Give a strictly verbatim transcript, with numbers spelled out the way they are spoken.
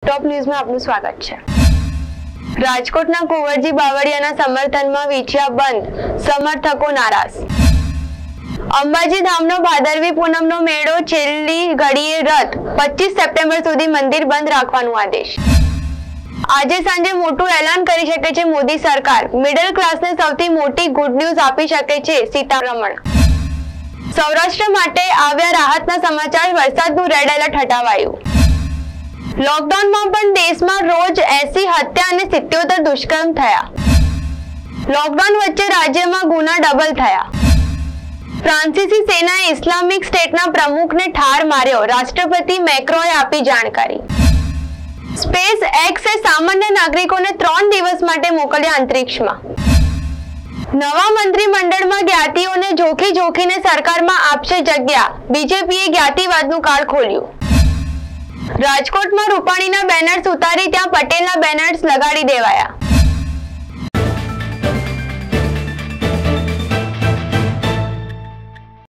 Top news में आपનું સ્વાગત છે। રાજકોટના કુંવરજી બાવળિયાના સમર્થનમાં વીંછિયા બંધ, સમર્થકો નારાજ। અંબાજી ધામનો ભાદરવી પૂનમનો મેળો છેલ્લી ઘડીએ રદ, પચીસ સપ્ટેમ્બર સુધી મંદિર બંધ રાખવાનો આદેશ। આજે સાંજે મોટું એલાન કરી શકે છે મોદી સરકાર, મિડલ ક્લાસને સૌથી મોટી ગુડ ન્યૂઝ આપી શકે છે સીતારમણ। સૌરાષ્ટ્ર માટે આવ્યા રાહતના સમાચાર, વરસાદનું રેડ એલર્ટ હટાવાયું। लॉकडाउन में देश में रोज एसी हत्या और सित्योतर दुष्कर्म थया। लॉकडाउन वच्चे राज्य में गुना डबल थया। फ्रांसीसी सेनाए इस्लामिक स्टेटना प्रमुख ने ठार मार्यो, राष्ट्रपति मैक्रोए आपी जानकारी। स्पेस एक्स ए सामान्य नागरिकों ने त्रण दिवस माटे मोकल्या अंतरिक्ष में। नवा मंत्रीमंडल में ज्ञातिओं ने जोखी जोखी ने सरकार में आपशे जग्या, बीजेपीए ज्ञातिवादनु कार्ड खोल्યું। राजकोट में रूपाणी ना बेनर्स उतारी त्या पटेल ना बेनर्स लगाड़ी देवाया।